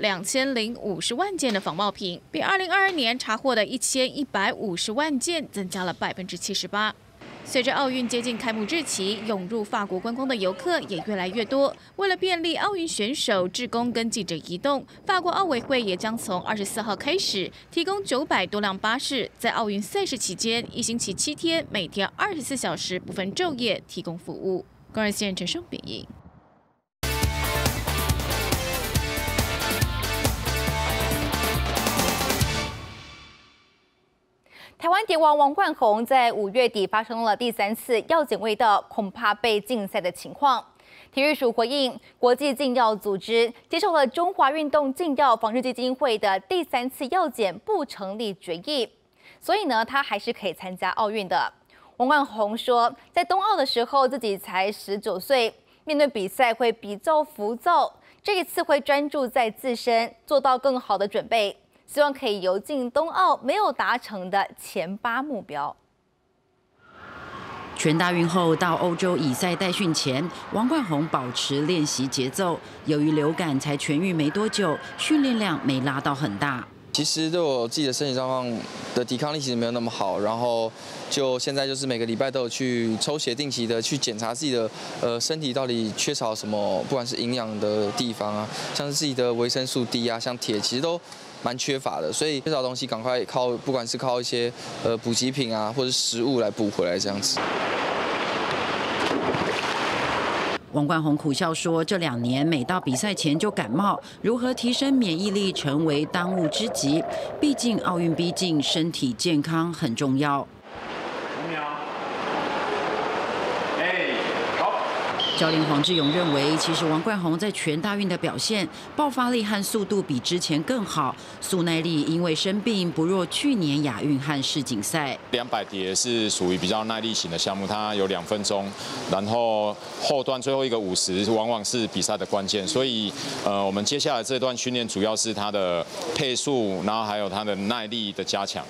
[SPEAKER 29] 2050万件的仿冒品，比2022年查获的1150万件增加了78%。
[SPEAKER 12] 随着奥运接近开幕日期，涌入法国观光的游客也越来越多。为了便利奥运选手、志工跟记者移动，法国奥委会也将从24号开始提供900多辆巴士，在奥运赛事期间，1星期7天，每天24小时不分昼夜提供服务。公视线陈胜秉义。
[SPEAKER 1] 台湾蝶王王冠闳在5月底发生了第3次药检味道，恐怕被禁赛的情况。体育署回应，国际禁药组织接受了中华运动禁药防治基金会的第3次药检不成立决议，所以呢，他还是可以参加奥运的。王冠闳说，在冬奥的时候自己才19岁，面对比赛会比较浮躁，这一次会专注在自身，做到更好的准备。希望可以游进冬奥没有达成的前8目标。
[SPEAKER 13] 全大运后到欧洲以赛代训前，王冠闳保持练习节奏。由于流感才痊愈没多久，训练量没拉到很大。
[SPEAKER 14] 其实对我自己的身体状况的抵抗力其实没有那么好，然后就现在就是每个礼拜都有去抽血，定期的去检查自己的身体到底缺少什么，不管是营养的地方啊，像是自己的维生素 D 啊，像铁，其实都蛮缺乏的，所以缺少东西赶快不管是靠一些补给品啊，或者食物来补回来这样子。
[SPEAKER 13] 王冠闳苦笑说，这2年每到比赛前就感冒，如何提升免疫力成为当务之急。毕竟奥运逼近，身体健康很重要。教练黄志勇认为，其实王冠闳在全大运的表现，爆发力和速度比之前更好，速耐力因为生病不若去年亚运和世锦赛。
[SPEAKER 15] 200蝶是属于比较耐力型的项目，它有2分钟，然后后段最后一个50往往是比赛的关键，所以我们接下来这段训练主要是它的配速，然后还有它的耐力的加强。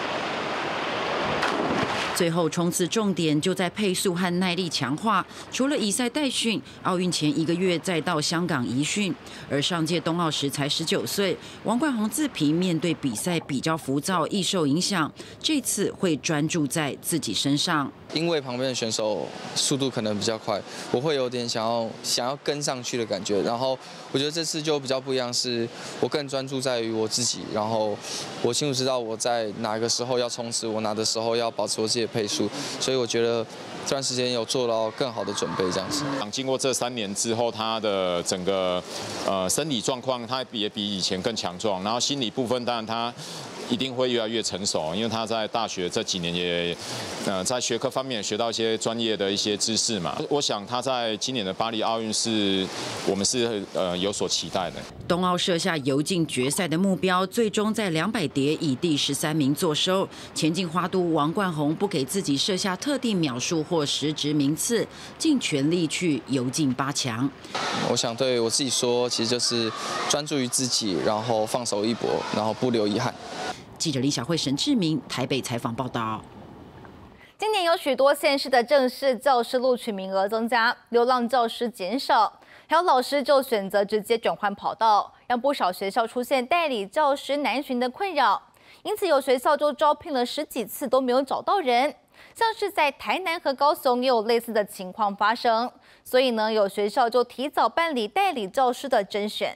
[SPEAKER 13] 最后冲刺重点就在配速和耐力强化。除了以赛代训，奥运前1个月再到香港移训。而上届冬奥时才19岁，王冠闳自评面对比赛比较浮躁，易受影响。这次会专注在自己身上。
[SPEAKER 14] 因为旁边的选手速度可能比较快，我会有点想要跟上去的感觉。然后我觉得这次就比较不一样，是我更专注在于我自己，然后我清楚知道我在哪个时候要冲刺，我哪的时候要保持我自己的配速，所以我觉得这段时间有做到更好的准备，这样子。
[SPEAKER 15] 经过这3年之后，他的整个身体状况，他也比以前更强壮，然后心理部分当然他一定会越来越成熟，因为他在大学这几年也在学科方面学到一些专业的一些知识嘛。我想他在今年的巴黎奥运我们是有所期待的。
[SPEAKER 13] 冬奥设下游进决赛的目标，最终在200蝶以第13名作收。前进花都王冠闳不给自己设下特定秒数或实质名次，尽全力去游进8强。
[SPEAKER 14] 我想对我自己说，其实就是专注于自己，然后放手一搏，然后不留遗憾。
[SPEAKER 13] 记者李小慧、沈志明台北采访报道。
[SPEAKER 1] 今年有许多县市的正式教师录取名额增加，流浪教师减少，还有老师就选择直接转换跑道，让不少学校出现代理教师难寻的困扰。因此有学校就招聘了10几次都没有找到人，像是在台南和高雄也有类似的情况发生。所以呢，有学校就提早办理代理教师的甄选。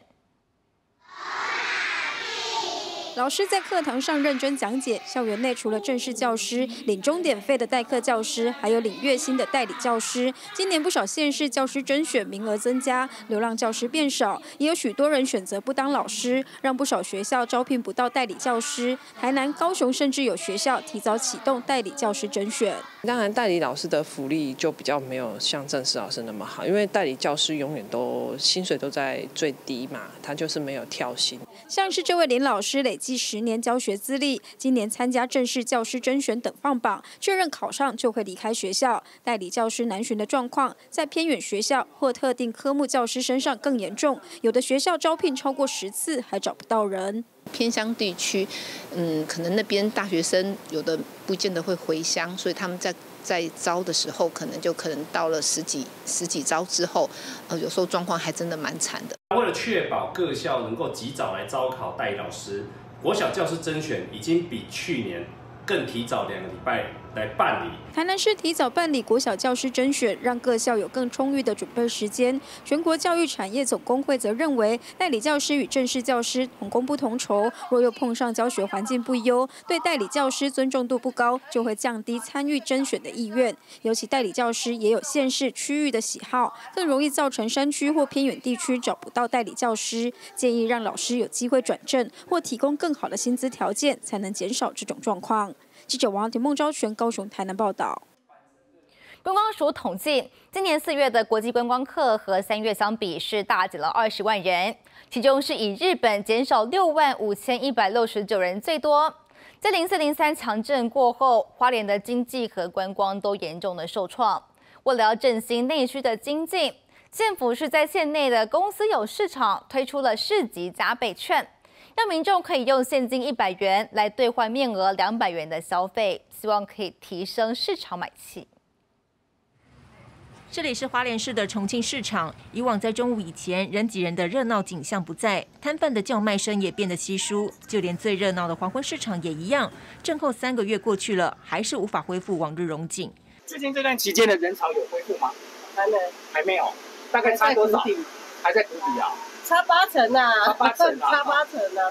[SPEAKER 16] 老师在课堂上认真讲解，校园内除了正式教师、领钟点费的代课教师，还有领月薪的代理教师。今年不少县市教师甄选名额增加，流浪教师变少，也有许多人选择不当老师，让不少学校招聘不到代理教师。台南、高雄甚至有学校提早启动代理教师甄选。
[SPEAKER 17] 当然，代理老师的福利就比较没有像正式老师那么好，因为代理教师永远都薪水都在最低嘛，他就是没有跳薪。
[SPEAKER 16] 像是这位林老师累计10年教学资历，今年参加正式教师甄选等放榜，确认考上就会离开学校。代理教师难寻的状况，在偏远学校或特定科目教师身上更严重，有的学校招聘超过10次还找不到人。
[SPEAKER 26] 偏乡地区，可能那边大学生有的不见得会回乡，所以他们在招的时候，可能到了十几招之后，有时候状况还真的蛮惨的。
[SPEAKER 27] 为了确保各校能够及早来招考代理老师，国小教师甄选已经比去年
[SPEAKER 11] 更提早2个礼拜来办理。
[SPEAKER 16] 台南市提早办理国小教师甄选，让各校有更充裕的准备时间。全国教育产业总工会则认为，代理教师与正式教师同工不同酬，若又碰上教学环境不优，对代理教师尊重度不高，就会降低参与甄选的意愿。尤其代理教师也有县市区域的喜好，更容易造成山区或偏远地区找不到代理教师。建议让老师有机会转正，或提供更好的薪资条件，才能减少这种状况。记者王庭孟昭全高雄台南报道。
[SPEAKER 1] 观光署统计，今年4月的国际观光客和3月相比是大减了20万人，其中是以日本减少65169人最多。在04-03强震过后，花莲的经济和观光都严重的受创。为了要振兴内需的经济，县府是在县内的公司有市场推出了市集加倍券，让民众可以用现金100元来兑换面额200元的消费，希望可以提升市场买气。
[SPEAKER 2] 这里是花莲市的重庆市场，以往在中午以前人挤人的热闹景象不在，摊贩的叫卖声也变得稀疏，就连最热闹的黄昏市场也一样。震后3个月过去了，还是无法恢复往日荣景。
[SPEAKER 18] 最近这段期间的人潮有恢复吗？还没有，大概差多少？还在谷底啊。
[SPEAKER 19] 差8成啊，差8成啊。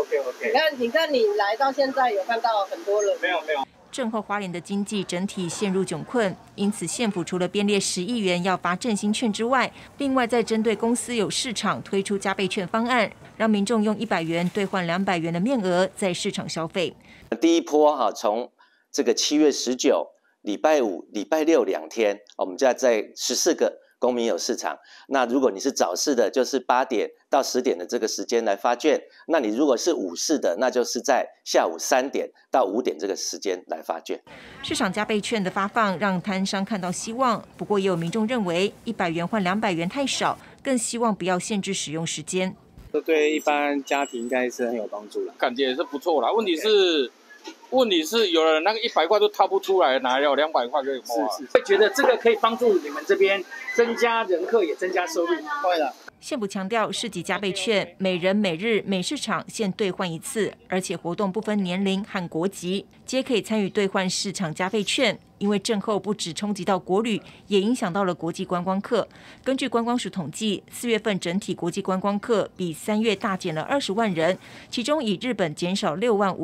[SPEAKER 18] OK。
[SPEAKER 19] 你看，你来到现在有看到很多人？
[SPEAKER 18] 没有。
[SPEAKER 2] 震后花莲的经济整体陷入窘困，因此县府除了编列10亿元要发振兴券之外，另外再针对公司有市场推出加倍券方案，让民众用100元兑换200元的面额在市场消费。
[SPEAKER 20] 第一波从这个7月19礼拜5、礼拜62天，我们家在14个公民有市场。那如果你是早市的，就是8点到10点的这个时间来发券；那你如果是午市的，那就是在下午3点到5点这个时间来发券。
[SPEAKER 2] 市场加倍券的发放让摊商看到希望，不过也有民众认为100元换200元太少，更希望不要限制使用时间。
[SPEAKER 18] 这对一般家庭应该是很有帮助的，
[SPEAKER 21] 感觉也是不错啦。问题是有人那个100块都掏不出来，哪有200块可以花？
[SPEAKER 18] 会觉得这个可以帮助你们这边增加人客，也增加收入。会的。
[SPEAKER 2] 县府强调，市集加倍券每人每日每市场限兑换1次，而且活动不分年龄和国籍，皆可以参与兑换市场加倍券。因为震后不只冲击到国旅，也影响到了国际观光客。根据观光署统计，4月份整体国际观光客比3月大减了20万人，其中以日本减少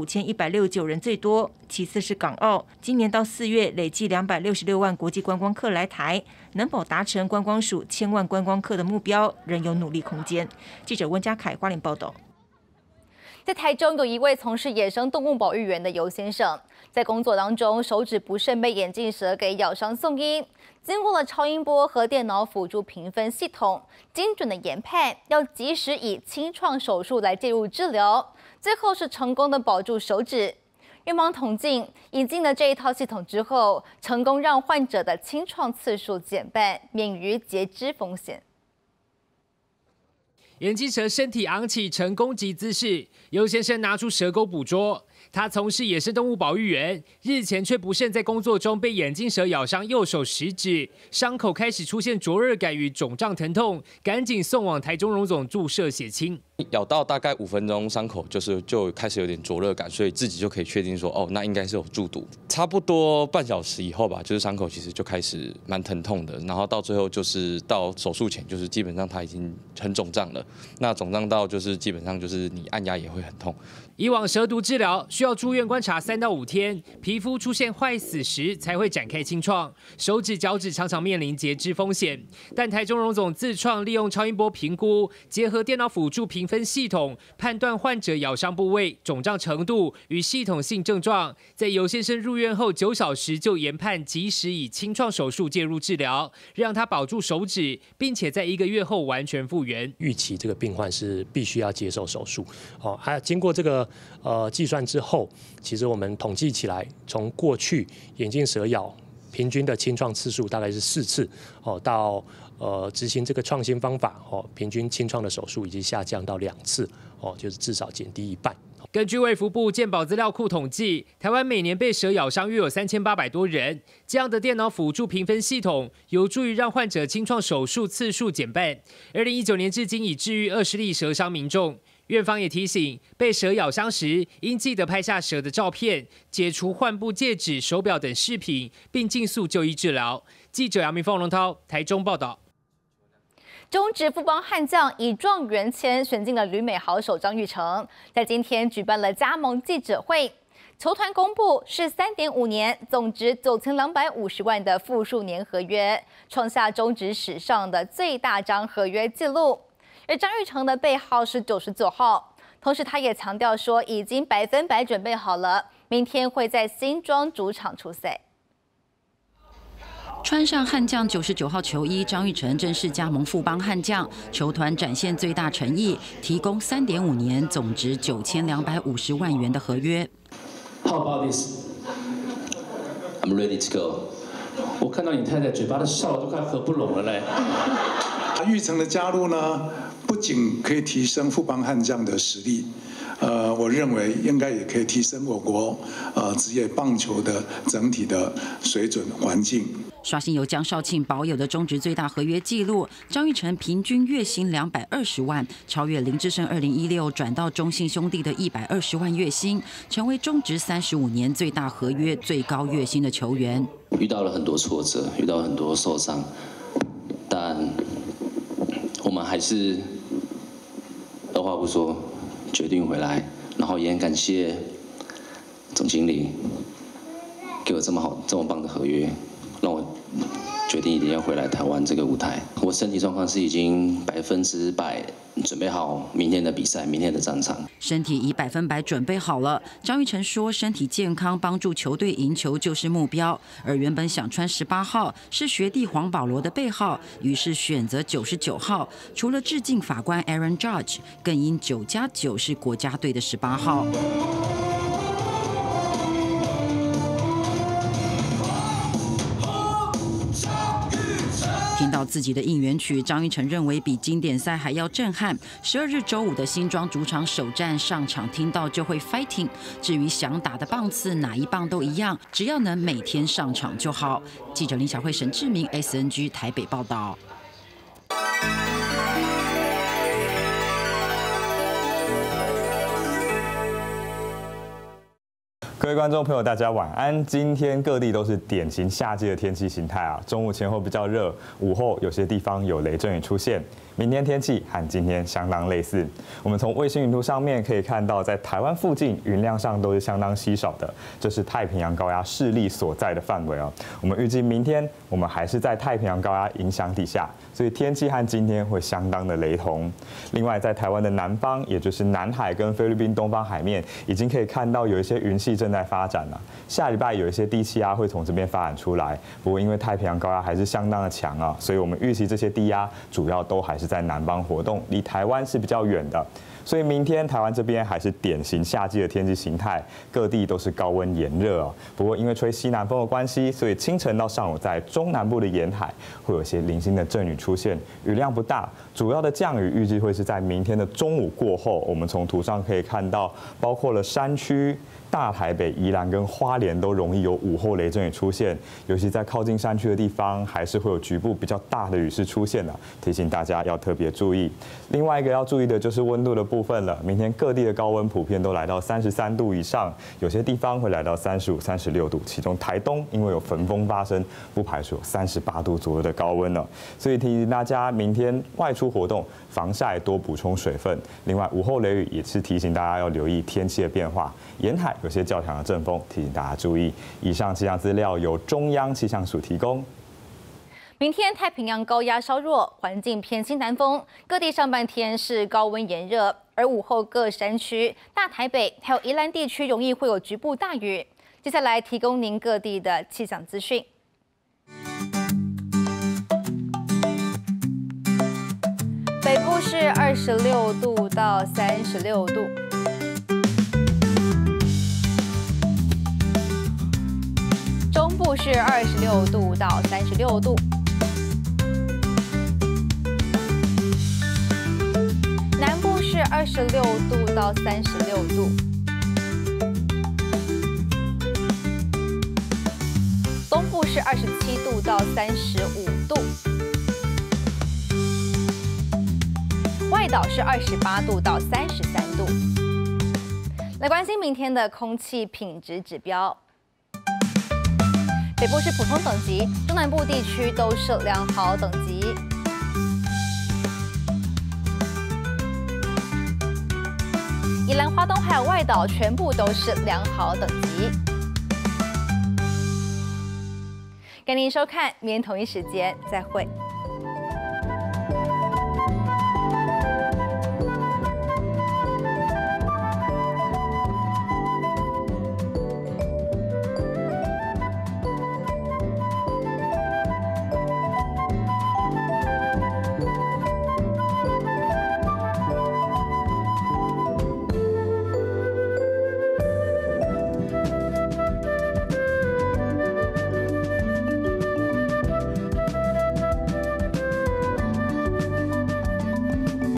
[SPEAKER 2] 65169人最多，其次是港澳。今年到4月累计266万国际观光客来台，能否达成观光署1000万观光客的目标，仍有努力空间。记者温家凯花莲报道。
[SPEAKER 1] 在台中有一位从事野生动物保育员的尤先生，在工作当中手指不慎被眼镜蛇给咬伤送医，经过了超音波和电脑辅助评分系统精准的研判，要及时以清创手术来介入治疗，最后是成功的保住手指。院方统计，引进了这一套系统之后，成功让患者的清创次数减半，免于截肢风险。
[SPEAKER 23] 眼镜蛇身体昂起呈攻击姿势，尤先生拿出蛇钩捕捉。他从事野生动物保育员，日前却不慎在工作中被眼镜蛇咬伤右手食指，伤口开始出现灼热感与肿胀疼痛，赶紧送往台中荣总注射血清。
[SPEAKER 24] 咬到大概5分钟，伤口就开始有点灼热感，所以自己就可以确定说，哦，那应该是有中毒。差不多半小时以后吧，就是伤口其实就开始蛮疼痛的，然后到最后就是到手术前，就是基本上它已经很肿胀了。那肿胀到就是基本上就是你按压也会很痛。
[SPEAKER 23] 以往蛇毒治疗需要住院观察3到5天，皮肤出现坏死时才会展开清创，手指、脚趾常常面临截肢风险。但台中荣总自创利用超音波评估，结合电脑辅助评分系统，判断患者咬伤部位、肿胀程度与系统性症状，在尤先生入院后9小时就研判及时以清创手术介入治疗，让他保住手指，并且在1个月后完全复原。
[SPEAKER 27] 预期这个病患是必须要接受手术，还有经过这个计算之后，其实我们统计起来，从过去眼镜蛇咬平均的清创次数大概是4次，到执行这个创新方法，平均清创的手术已经下降到2次，就是至少减低1半。
[SPEAKER 23] 根据卫福部健保资料库统计，台湾每年被蛇咬伤约有3800多人。这样的电脑辅助评分系统，有助于让患者清创手术次数减半。2019年至今已治愈20例蛇伤民众。 院方也提醒，被蛇咬伤时应记得拍下蛇的照片，解除换布戒指、手表等饰品，并尽速就医治疗。记者杨明凤、龙涛台中报道。
[SPEAKER 1] 中职富邦悍将以状元签选进了旅美好手张育成，在今天举办了加盟记者会。球团公布是3.5年，总值9250万的复数年合约，创下中职史上的最大张合约纪录。而张育成的背号是99号，同时他也强调说，已经100%准备好了，明天会在新庄主场出赛。
[SPEAKER 13] 穿上悍将99号球衣，张育成正式加盟富邦悍将，球团展现最大诚意，提供3.5年，总值9250万元的合约。
[SPEAKER 3] How about this? I'm ready to go. 我看到你太太嘴巴的笑都快合不拢了嘞。
[SPEAKER 4] 育成的加入呢，不仅可以提升富邦悍将的实力，我认为应该也可以提升我国职业棒球的整体的水准环境。
[SPEAKER 13] 刷新由江少庆保有的中职最大合约纪录，张育成平均月薪220万，超越林志胜2016转到中信兄弟的120万月薪，成为中职35年最大合约、最高月薪的球员。
[SPEAKER 3] 遇到了很多挫折，遇到了很多受伤，但我们还是二话不说决定回来，然后也很感谢总经理给我这么棒的合约，让我决定一定要回来台湾这个舞台。我身体状况是已经100%准备好明天的比赛，明天的战场。
[SPEAKER 13] 身体已100%准备好了。张育成说，身体健康帮助球队赢球就是目标。而原本想穿18号，是学弟黄保罗的背号，于是选择99号。除了致敬法官 Aaron Judge， 更因9+9是国家队的18号。听到自己的应援曲，张育成认为比经典赛还要震撼。12日周五的新庄主场首战上场，听到就会 fighting。至于想打的棒次，哪一棒都一样，只要能每天上场就好。记者林小慧、沈志明 SNG 台北报道。
[SPEAKER 5] 各位观众朋友，大家晚安。今天各地都是典型夏季的天气形态啊，中午前后比较热，午后有些地方有雷阵雨出现。明天天气和今天相当类似。我们从卫星云图上面可以看到，在台湾附近云量上都是相当稀少的，这是太平洋高压势力所在的范围哦。我们预计明天我们还是在太平洋高压影响底下，所以天气和今天会相当的雷同。另外，在台湾的南方，也就是南海跟菲律宾东方海面，已经可以看到有一些云系正在发展了。下礼拜有一些低气压会从这边发展出来，不过因为太平洋高压还是相当的强啊，所以我们预期这些低压主要都还是在南方活动，离台湾是比较远的。所以明天台湾这边还是典型夏季的天气形态，各地都是高温炎热哦。不过因为吹西南风的关系，所以清晨到上午在中南部的沿海会有一些零星的阵雨出现，雨量不大。主要的降雨预计会是在明天的中午过后。我们从图上可以看到，包括了山区、大台北、宜兰跟花莲都容易有午后雷阵雨出现，尤其在靠近山区的地方，还是会有局部比较大的雨势出现的，提醒大家要特别注意。另外一个要注意的就是温度的部分了，明天各地的高温普遍都来到33度以上，有些地方会来到35、36度，其中台东因为有焚风发生，不排除有38度左右的高温了。所以提醒大家明天外出活动防晒，多补充水分。另外午后雷雨也是提醒大家要留意天气的变化，沿海有些较强的阵风，提醒大家注意。以上气象资料由中央气象署提供。
[SPEAKER 1] 明天太平洋高压稍弱，环境偏西南风，各地上半天是高温炎热，而午后各山区、大台北还有宜兰地区容易会有局部大雨。接下来提供您各地的气象资讯。北部是26度到36度。中部是26度到36度，南部是26度到36度，东部是27度到35度， 外岛是28度到33度。来关心明天的空气品质指标。北部是普通等级，中南部地区都是良好等级。宜兰花东还有外岛全部都是良好等级。感谢您收看，明天同一时间再会。